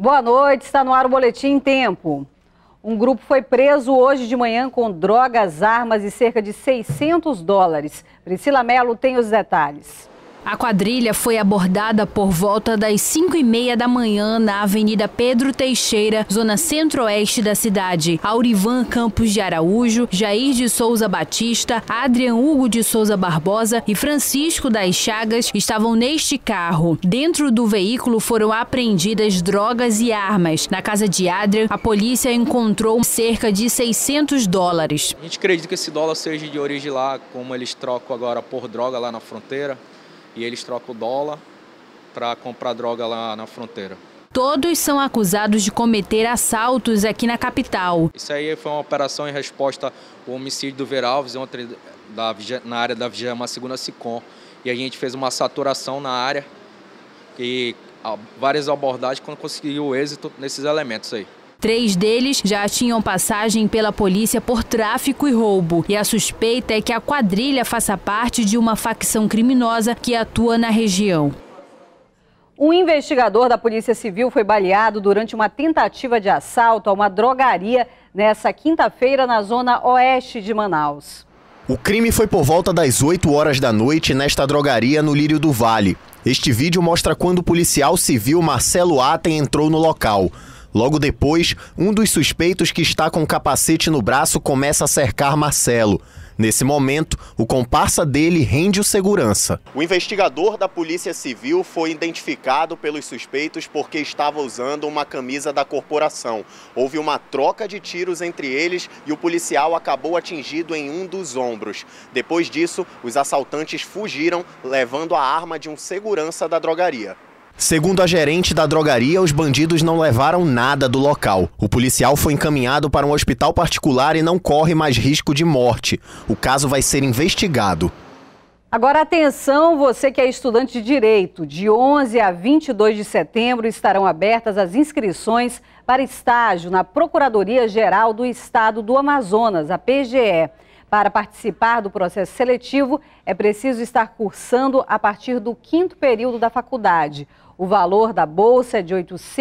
Boa noite, está no ar o Boletim em Tempo. Um grupo foi preso hoje de manhã com drogas, armas e cerca de $600. Priscila Mello tem os detalhes. A quadrilha foi abordada por volta das 5h30 da manhã na Avenida Pedro Teixeira, zona centro-oeste da cidade. Aurivan Campos de Araújo, Jair de Souza Batista, Adrian Hugo de Souza Barbosa e Francisco das Chagas estavam neste carro. Dentro do veículo foram apreendidas drogas e armas. Na casa de Adrian, a polícia encontrou cerca de $600. A gente acredita que esse dólar seja de origem lá, como eles trocam agora por droga lá na fronteira. E eles trocam o dólar para comprar droga lá na fronteira. Todos são acusados de cometer assaltos aqui na capital. Isso aí foi uma operação em resposta ao homicídio do Ver Alves, ontem na área da 22ª SICOM. E a gente fez uma saturação na área e várias abordagens quando conseguiu êxito nesses elementos aí. 3 deles já tinham passagem pela polícia por tráfico e roubo. E a suspeita é que a quadrilha faça parte de uma facção criminosa que atua na região. Um investigador da Polícia Civil foi baleado durante uma tentativa de assalto a uma drogaria nessa quinta-feira na zona oeste de Manaus. O crime foi por volta das 8 horas da noite nesta drogaria no Lírio do Vale. Este vídeo mostra quando o policial civil Marcelo Aten entrou no local. Logo depois, um dos suspeitos que está com capacete no braço começa a cercar Marcelo. Nesse momento, o comparsa dele rende o segurança. O investigador da Polícia Civil foi identificado pelos suspeitos porque estava usando uma camisa da corporação. Houve uma troca de tiros entre eles e o policial acabou atingido em um dos ombros. Depois disso, os assaltantes fugiram, levando a arma de um segurança da drogaria. Segundo a gerente da drogaria, os bandidos não levaram nada do local. O policial foi encaminhado para um hospital particular e não corre mais risco de morte. O caso vai ser investigado. Agora atenção, você que é estudante de Direito. De 11 a 22 de setembro estarão abertas as inscrições para estágio na Procuradoria-Geral do Estado do Amazonas, a PGE. Para participar do processo seletivo, é preciso estar cursando a partir do 5º período da faculdade. O valor da bolsa é de R$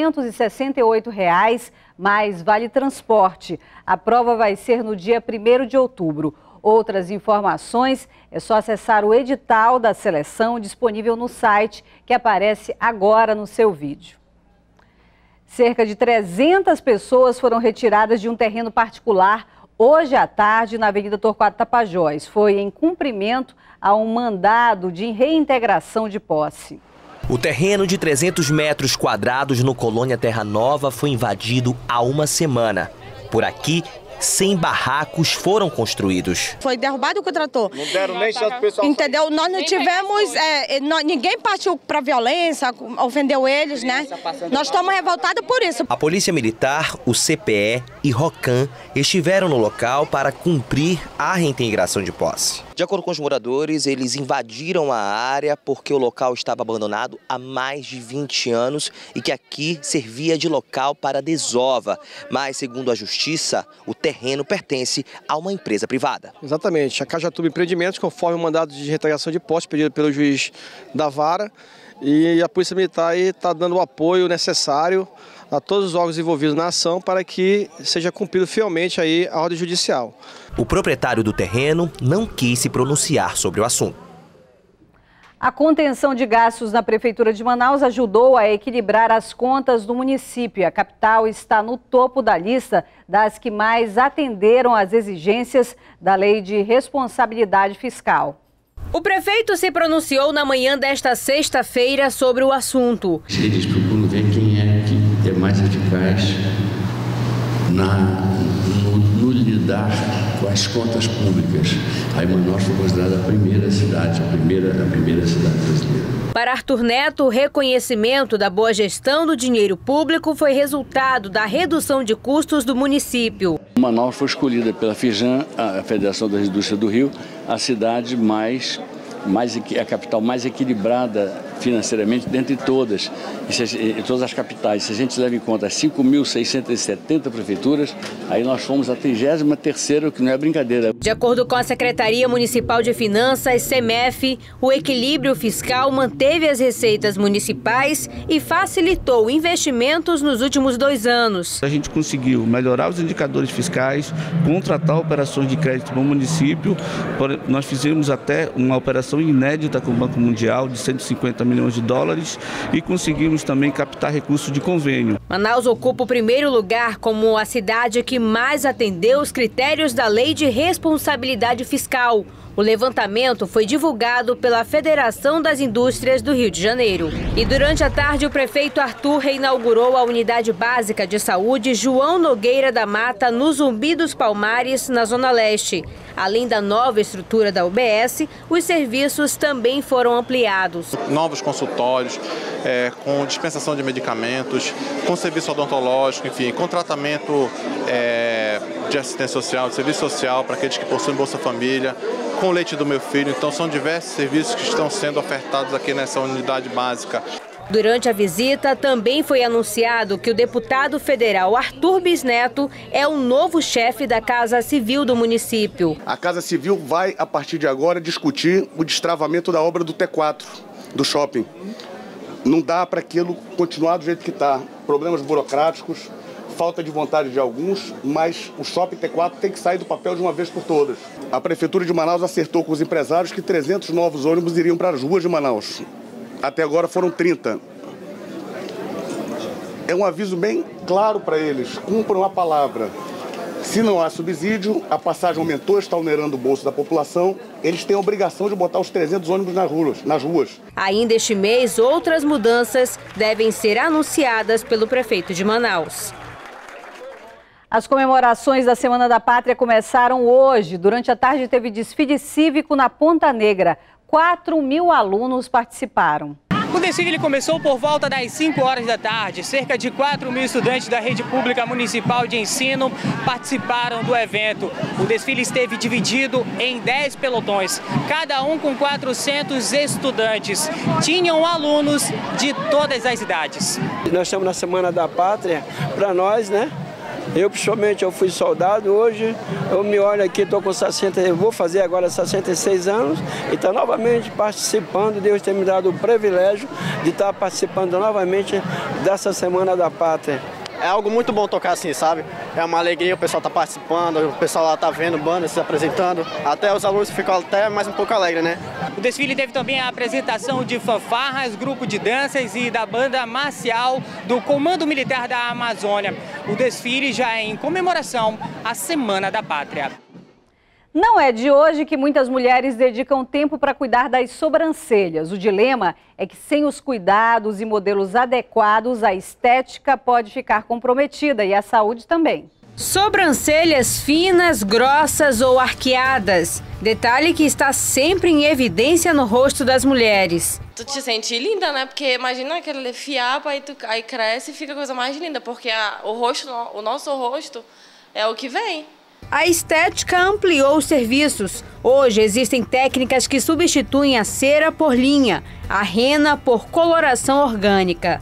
868, mais vale transporte. A prova vai ser no dia 1º de outubro. Outras informações é só acessar o edital da seleção disponível no site que aparece agora no seu vídeo. Cerca de 300 pessoas foram retiradas de um terreno particular hoje à tarde na Avenida Torquato Tapajós. Foi em cumprimento a um mandado de reintegração de posse. O terreno de 300 metros quadrados no Colônia Terra Nova foi invadido há uma semana. Por aqui, 100 barracos foram construídos. Foi derrubado o trator. Não deram nem chance pro pessoal. Entendeu? Nós não tivemos, ninguém partiu para violência, ofendeu eles, né? Nós estamos revoltados por isso. A Polícia Militar, o CPE e ROCAM estiveram no local para cumprir a reintegração de posse. De acordo com os moradores, eles invadiram a área porque o local estava abandonado há mais de 20 anos e que aqui servia de local para desova. Mas, segundo a Justiça, o terreno pertence a uma empresa privada. Exatamente. A Cajatuba Empreendimentos, conforme o mandado de reintegração de posse pedido pelo juiz da vara, e a Polícia Militar está dando o apoio necessário a todos os órgãos envolvidos na ação para que seja cumprido fielmente aí a ordem judicial. O proprietário do terreno não quis se pronunciar sobre o assunto. A contenção de gastos na Prefeitura de Manaus ajudou a equilibrar as contas do município. A capital está no topo da lista das que mais atenderam às exigências da Lei de Responsabilidade Fiscal. O prefeito se pronunciou na manhã desta sexta-feira sobre o assunto. Eles procuram ver quem é que é mais eficaz no lidar com as contas públicas. Aí Manaus foi considerada a primeira cidade, a primeira cidade brasileira. Para Arthur Neto, o reconhecimento da boa gestão do dinheiro público foi resultado da redução de custos do município. Manaus foi escolhida pela FIJAM, a Federação das Indústrias do Rio, a cidade a capital mais equilibrada financeiramente dentre todas as capitais. Se a gente leva em conta as 5.670 prefeituras, aí nós fomos a 33ª, o que não é brincadeira. De acordo com a Secretaria Municipal de Finanças, SEMEF, o equilíbrio fiscal manteve as receitas municipais e facilitou investimentos nos últimos 2 anos. A gente conseguiu melhorar os indicadores fiscais, contratar operações de crédito no município. Nós fizemos até uma operação inédita com o Banco Mundial de 150 milhões de dólares e conseguimos também captar recursos de convênio. Manaus ocupa o primeiro lugar como a cidade que mais atendeu os critérios da Lei de Responsabilidade Fiscal. O levantamento foi divulgado pela Federação das Indústrias do Rio de Janeiro. E durante a tarde, o prefeito Arthur reinaugurou a Unidade Básica de Saúde João Nogueira da Mata, no Zumbi dos Palmares, na Zona Leste. Além da nova estrutura da UBS, os serviços também foram ampliados. Novos consultórios, com dispensação de medicamentos, com serviço odontológico, enfim, com tratamento de assistência social, de serviço social para aqueles que possuem Bolsa Família, com o leite do meu filho. Então são diversos serviços que estão sendo ofertados aqui nessa unidade básica. Durante a visita, também foi anunciado que o deputado federal Arthur Bisneto é o novo chefe da Casa Civil do município. A Casa Civil vai, a partir de agora, discutir o destravamento da obra do T4, do shopping. Não dá para aquilo continuar do jeito que está. Problemas burocráticos, falta de vontade de alguns, mas o shopping T4 tem que sair do papel de uma vez por todas. A Prefeitura de Manaus acertou com os empresários que 300 novos ônibus iriam para as ruas de Manaus. Até agora foram 30. É um aviso bem claro para eles, cumpram a palavra. Se não há subsídio, a passagem aumentou, está onerando o bolso da população, eles têm a obrigação de botar os 300 ônibus nas ruas. Ainda este mês, outras mudanças devem ser anunciadas pelo prefeito de Manaus. As comemorações da Semana da Pátria começaram hoje. Durante a tarde teve desfile cívico na Ponta Negra. 4.000 alunos participaram. O desfile começou por volta das 5 horas da tarde. Cerca de 4.000 estudantes da Rede Pública Municipal de Ensino participaram do evento. O desfile esteve dividido em 10 pelotões, cada um com 400 estudantes. Tinham alunos de todas as idades. Nós estamos na Semana da Pátria, para nós, né? Eu, pessoalmente, eu fui soldado, hoje eu me olho aqui, estou com 60, eu vou fazer agora 66 anos e estou novamente participando, Deus tem me dado o privilégio de estar participando novamente dessa Semana da Pátria. É algo muito bom tocar assim, sabe? É uma alegria, o pessoal tá participando, o pessoal lá tá vendo bandas se apresentando, até os alunos ficam até mais um pouco alegres, né? O desfile teve também a apresentação de fanfarras, grupo de danças e da banda marcial do Comando Militar da Amazônia. O desfile já é em comemoração à Semana da Pátria. Não é de hoje que muitas mulheres dedicam tempo para cuidar das sobrancelhas. O dilema é que sem os cuidados e modelos adequados, a estética pode ficar comprometida e a saúde também. Sobrancelhas finas, grossas ou arqueadas. Detalhe que está sempre em evidência no rosto das mulheres. Tu te sente linda, né? Porque imagina aquele fiapo, aí cresce e fica a coisa mais linda, porque o nosso rosto é o que vem. A estética ampliou os serviços. Hoje existem técnicas que substituem a cera por linha, a rena por coloração orgânica.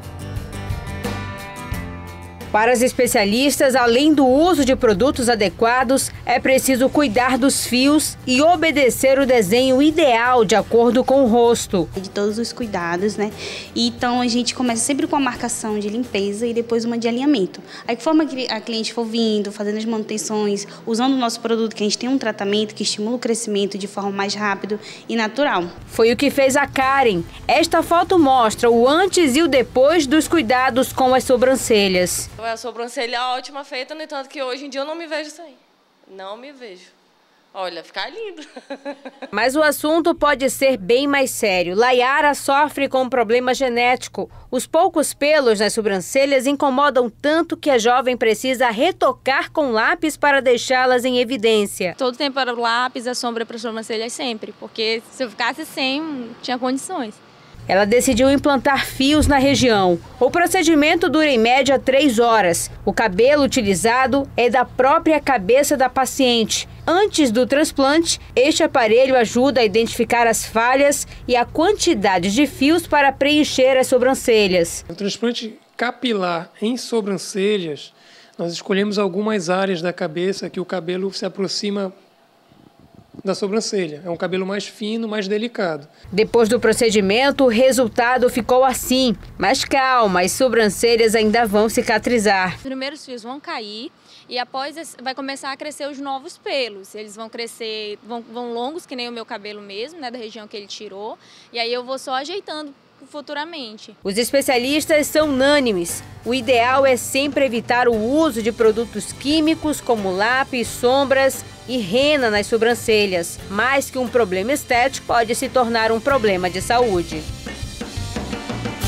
Para as especialistas, além do uso de produtos adequados, é preciso cuidar dos fios e obedecer o desenho ideal de acordo com o rosto. De todos os cuidados, né? Então a gente começa sempre com a marcação de limpeza e depois uma de alinhamento. Aí conforme a cliente for vindo, fazendo as manutenções, usando o nosso produto, que a gente tem um tratamento que estimula o crescimento de forma mais rápida e natural. Foi o que fez a Karen. Esta foto mostra o antes e o depois dos cuidados com as sobrancelhas. A sobrancelha ótima feita, no entanto que hoje em dia eu não me vejo assim. Não me vejo. Olha, ficar lindo. Mas o assunto pode ser bem mais sério. Layara sofre com um problema genético. Os poucos pelos nas sobrancelhas incomodam tanto que a jovem precisa retocar com lápis para deixá-las em evidência. Todo tempo era o lápis, a sombra para as sobrancelhas sempre, porque se eu ficasse sem, não tinha condições. Ela decidiu implantar fios na região. O procedimento dura em média 3 horas. O cabelo utilizado é da própria cabeça da paciente. Antes do transplante, este aparelho ajuda a identificar as falhas e a quantidade de fios para preencher as sobrancelhas. O transplante capilar em sobrancelhas, nós escolhemos algumas áreas da cabeça que o cabelo se aproxima da sobrancelha. É um cabelo mais fino, mais delicado. Depois do procedimento, o resultado ficou assim. Mas calma, as sobrancelhas ainda vão cicatrizar. Os primeiros fios vão cair e após vai começar a crescer os novos pelos. Eles vão crescer, vão longos, que nem o meu cabelo mesmo, né, da região que ele tirou. E aí eu vou só ajeitando futuramente. Os especialistas são unânimes. O ideal é sempre evitar o uso de produtos químicos como lápis, sombras e rena nas sobrancelhas. Mais que um problema estético, pode se tornar um problema de saúde.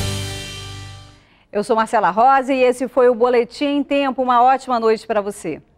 Eu sou Marcela Rosa e esse foi o Boletim em Tempo. Uma ótima noite para você.